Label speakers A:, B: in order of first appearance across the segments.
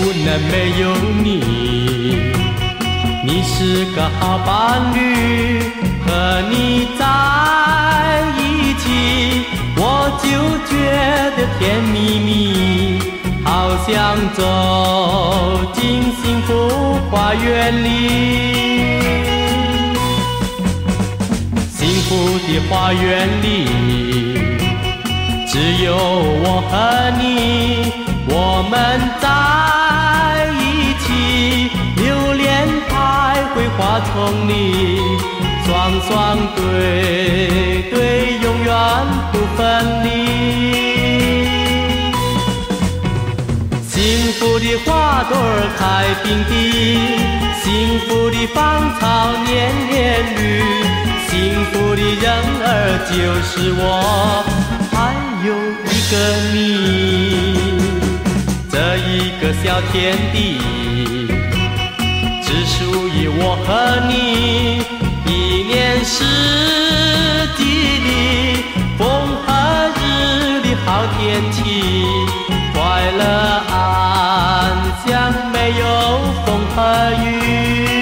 A: 能没有你。你是个好伴侣，和你在一起，我就觉得甜蜜蜜，好像走进幸福花园里。幸福的花园里，只有我和你，我们在一起，榴莲开会花丛里，双双对对，永远不分离。幸福的花朵开并蒂，幸福的芳草年年绿，幸福的人儿就是我，还有一个你。这一个小天地，只属于我和你。一年四季里，风和日丽好天气，快乐安详，没有风和雨。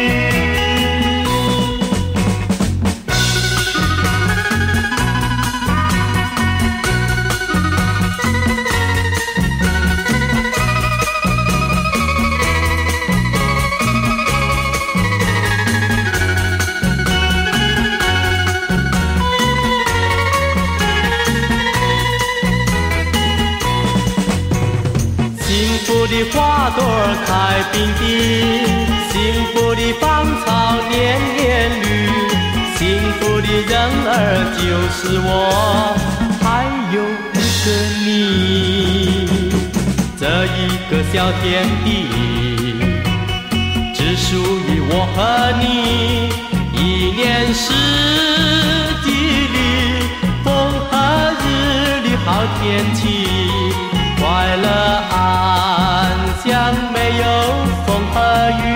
A: 幸福的花朵开并蒂，幸福的芳草年年绿，幸福的人儿就是我，还有一个你。这一个小天地，只属于我和你。一年四季里，风和日丽好天气，快乐安详，没有风和雨。